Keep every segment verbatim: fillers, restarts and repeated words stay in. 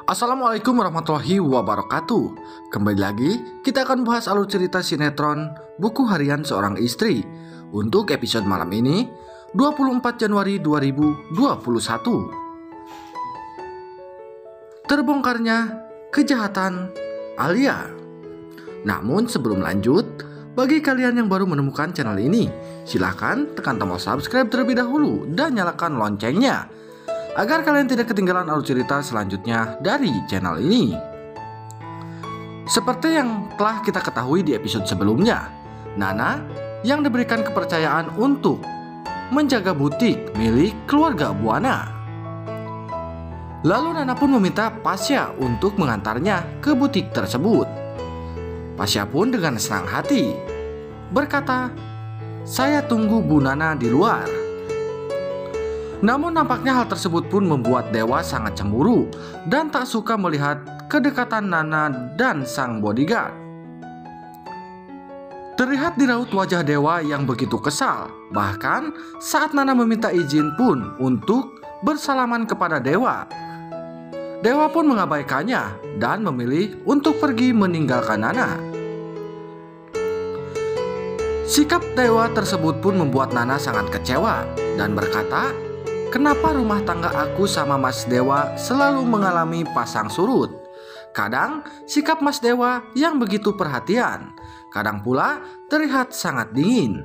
Assalamualaikum warahmatullahi wabarakatuh. Kembali lagi kita akan bahas alur cerita sinetron Buku Harian Seorang Istri. Untuk episode malam ini dua puluh empat Januari dua ribu dua puluh satu. Terbongkarnya kejahatan Alia. Namun sebelum lanjut, bagi kalian yang baru menemukan channel ini, silahkan tekan tombol subscribe terlebih dahulu dan nyalakan loncengnya agar kalian tidak ketinggalan alur cerita selanjutnya dari channel ini. Seperti yang telah kita ketahui di episode sebelumnya, Nana yang diberikan kepercayaan untuk menjaga butik milik keluarga Buana. Lalu Nana pun meminta Pasya untuk mengantarnya ke butik tersebut. Pasya pun dengan senang hati berkata, "Saya tunggu Bu Nana di luar." Namun nampaknya hal tersebut pun membuat Dewa sangat cemburu dan tak suka melihat kedekatan Nana dan sang bodyguard. Terlihat di raut wajah Dewa yang begitu kesal. Bahkan saat Nana meminta izin pun untuk bersalaman kepada Dewa, Dewa pun mengabaikannya dan memilih untuk pergi meninggalkan Nana. Sikap Dewa tersebut pun membuat Nana sangat kecewa dan berkata, "Kenapa rumah tangga aku sama Mas Dewa selalu mengalami pasang surut? Kadang sikap Mas Dewa yang begitu perhatian, kadang pula terlihat sangat dingin."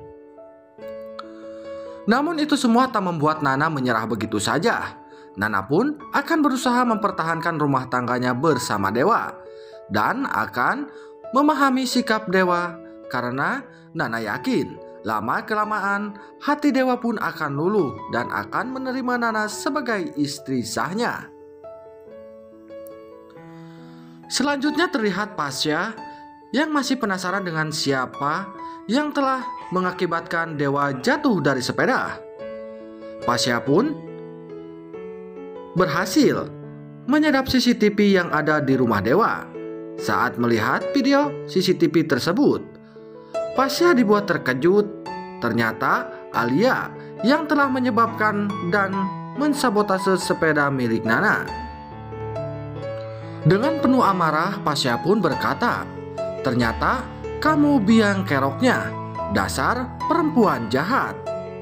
Namun itu semua tak membuat Nana menyerah begitu saja. Nana pun akan berusaha mempertahankan rumah tangganya bersama Dewa dan akan memahami sikap Dewa karena Nana yakin lama-kelamaan hati Dewa pun akan luluh dan akan menerima Nana sebagai istri sahnya. Selanjutnya terlihat Pasya yang masih penasaran dengan siapa yang telah mengakibatkan Dewa jatuh dari sepeda. Pasya pun berhasil menyadap C C T V yang ada di rumah Dewa. Saat melihat video C C T V tersebut, Pasya dibuat terkejut. Ternyata Alia yang telah menyebabkan dan mensabotase sepeda milik Nana. Dengan penuh amarah, Pasya pun berkata, "Ternyata kamu biang keroknya, dasar perempuan jahat."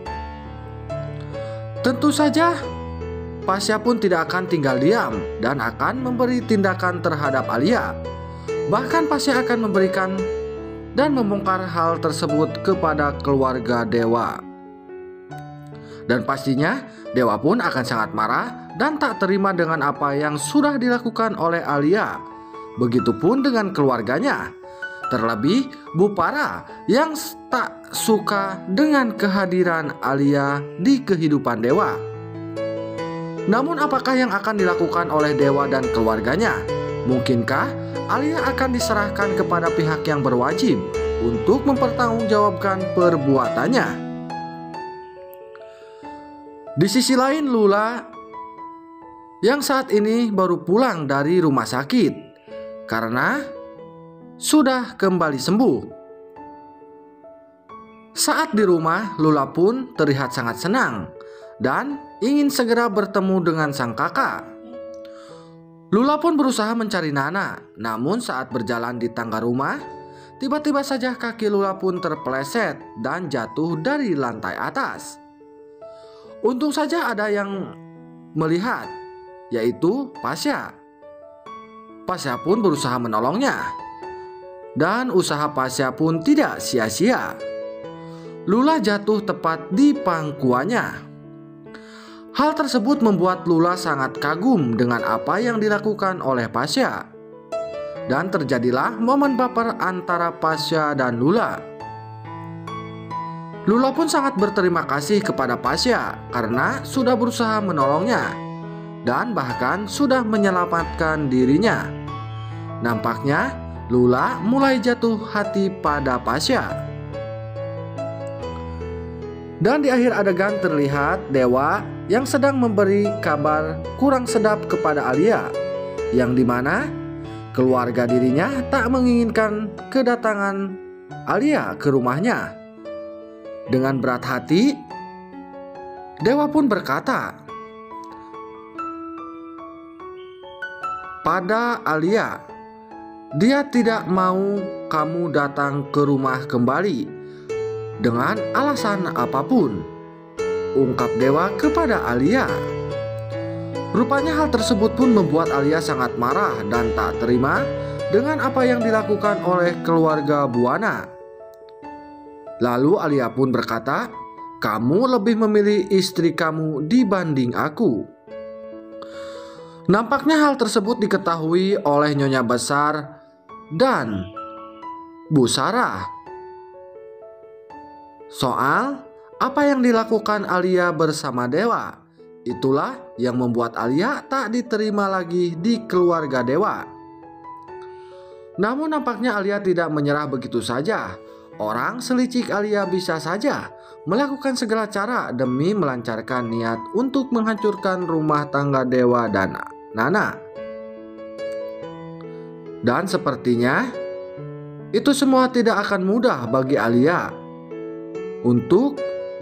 Tentu saja Pasya pun tidak akan tinggal diam dan akan memberi tindakan terhadap Alia. Bahkan Pasya akan memberikan dan membongkar hal tersebut kepada keluarga Dewa. Dan pastinya Dewa pun akan sangat marah dan tak terima dengan apa yang sudah dilakukan oleh Alia. Begitupun dengan keluarganya. Terlebih Bu Para yang tak suka dengan kehadiran Alia di kehidupan Dewa. Namun apakah yang akan dilakukan oleh Dewa dan keluarganya? Mungkinkah Alia akan diserahkan kepada pihak yang berwajib untuk mempertanggungjawabkan perbuatannya? Di sisi lain, Lula yang saat ini baru pulang dari rumah sakit karena sudah kembali sembuh. Saat di rumah, Lula pun terlihat sangat senang dan ingin segera bertemu dengan sang kakak. Lula pun berusaha mencari Nana, namun saat berjalan di tangga rumah, tiba-tiba saja kaki Lula pun terpeleset dan jatuh dari lantai atas. Untung saja ada yang melihat, yaitu Pasya. Pasya pun berusaha menolongnya, dan usaha Pasya pun tidak sia-sia. Lula jatuh tepat di pangkuannya. Hal tersebut membuat Lula sangat kagum dengan apa yang dilakukan oleh Pasya. Dan terjadilah momen baper antara Pasya dan Lula. Lula pun sangat berterima kasih kepada Pasya karena sudah berusaha menolongnya dan bahkan sudah menyelamatkan dirinya. Nampaknya Lula mulai jatuh hati pada Pasya. Dan di akhir adegan terlihat Dewa yang sedang memberi kabar kurang sedap kepada Alia, yang dimana keluarga dirinya tak menginginkan kedatangan Alia ke rumahnya. Dengan berat hati, Dewa pun berkata, pada Alia. Dia tidak mau kamu datang ke rumah kembali dengan alasan apapun, ungkap Dewa kepada Alia. Rupanya hal tersebut pun membuat Alia sangat marah dan tak terima dengan apa yang dilakukan oleh keluarga Buana. Lalu Alia pun berkata, "Kamu lebih memilih istri kamu dibanding aku." Nampaknya hal tersebut diketahui oleh Nyonya Besar dan Bu Sarah. Soal apa yang dilakukan Alia bersama Dewa, itulah yang membuat Alia tak diterima lagi di keluarga Dewa. Namun nampaknya Alia tidak menyerah begitu saja. Orang selicik Alia bisa saja melakukan segala cara demi melancarkan niat untuk menghancurkan rumah tangga Dewa dan Nana. Dan sepertinya itu semua tidak akan mudah bagi Alia untuk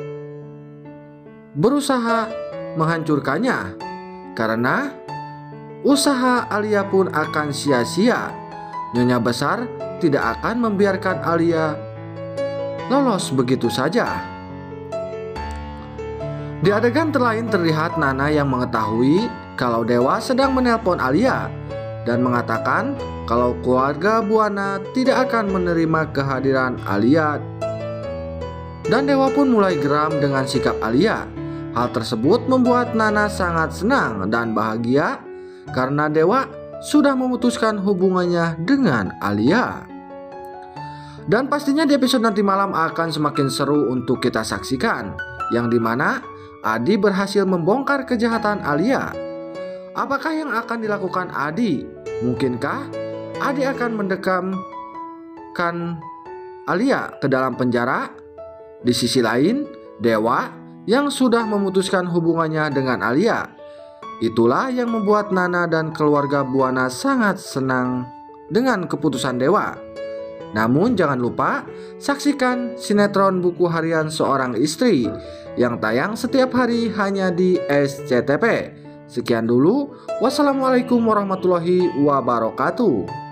berusaha menghancurkannya, karena usaha Alia pun akan sia-sia. Nyonya Besar tidak akan membiarkan Alia lolos begitu saja. Di adegan terlain terlihat Nana yang mengetahui kalau Dewa sedang menelpon Alia dan mengatakan kalau keluarga Buana tidak akan menerima kehadiran Alia. Dan Dewa pun mulai geram dengan sikap Alia. Hal tersebut membuat Nana sangat senang dan bahagia karena Dewa sudah memutuskan hubungannya dengan Alia. Dan pastinya di episode nanti malam akan semakin seru untuk kita saksikan, yang dimana Adi berhasil membongkar kejahatan Alia. Apakah yang akan dilakukan Adi? Mungkinkah Adi akan mendekamkan Alia ke dalam penjara? Di sisi lain, Dewa yang sudah memutuskan hubungannya dengan Alia. Itulah yang membuat Nana dan keluarga Buana sangat senang dengan keputusan Dewa. Namun jangan lupa saksikan sinetron Buku Harian Seorang Istri yang tayang setiap hari hanya di S C T V. Sekian dulu, wassalamualaikum warahmatullahi wabarakatuh.